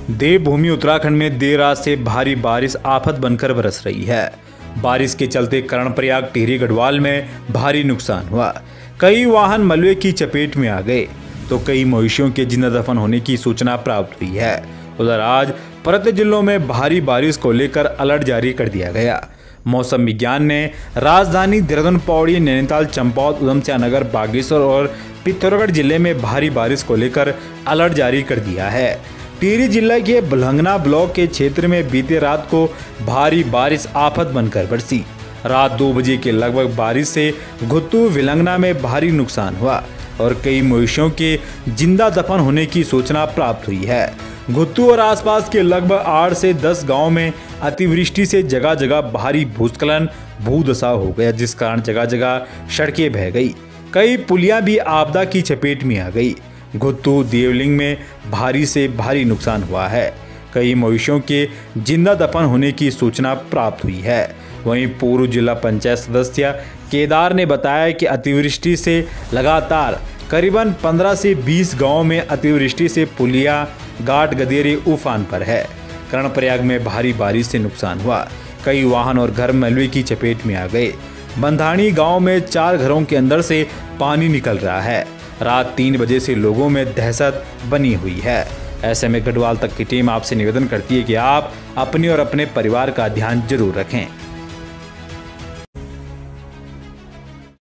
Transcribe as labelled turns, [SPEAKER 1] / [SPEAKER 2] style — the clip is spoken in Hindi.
[SPEAKER 1] देवभूमि उत्तराखंड में देर रात से भारी बारिश आफत बनकर बरस रही है। बारिश के चलते कर्णप्रयाग टिहरी गढ़वाल में भारी नुकसान हुआ। कई वाहन मलबे की चपेट में आ गए तो कई मवेशियों के जिंदा दफन होने की सूचना प्राप्त हुई है। उधर आज परत जिलों में भारी बारिश को लेकर अलर्ट जारी कर दिया गया। मौसम विज्ञान ने राजधानी देहरादून, पौड़ी, नैनीताल, चंपावत, उधमसिंह नगर, बागेश्वर और पिथौरागढ़ जिले में भारी बारिश को लेकर अलर्ट जारी कर दिया है। टिहरी जिला के बुल्हंगना ब्लॉक के क्षेत्र में बीते रात को भारी बारिश आफत बनकर बरसी। रात 2 बजे के लगभग बारिश से घुत्तू विलंगना में भारी नुकसान हुआ और कई मवेशियों के जिंदा दफन होने की सूचना प्राप्त हुई है। घुत्तू और आसपास के लगभग 8 से 10 गांव में अतिवृष्टि से जगह जगह भारी भूस्खलन, भूदशा हो गया, जिस कारण जगह जगह सड़कें बह गई। कई पुलियां भी आपदा की चपेट में आ गई। घुत्तू देवलिंग में भारी से भारी नुकसान हुआ है। कई मवेशियों के जिंदा दफन होने की सूचना प्राप्त हुई है। वहीं पूर्व जिला पंचायत सदस्य केदार ने बताया कि अतिवृष्टि से लगातार करीबन 15 से 20 गांवों में अतिवृष्टि से पुलिया, घाट, गदेरे उफान पर है। कर्णप्रयाग में भारी बारिश से नुकसान हुआ। कई वाहन और घर मलबे की चपेट में आ गए। बंधाणी गांव में 4 घरों के अंदर से पानी निकल रहा है। रात 3 बजे से लोगों में दहशत बनी हुई है। ऐसे में गढ़वाल तक की टीम आपसे निवेदन करती है कि आप अपने और अपने परिवार का ध्यान जरूर रखें।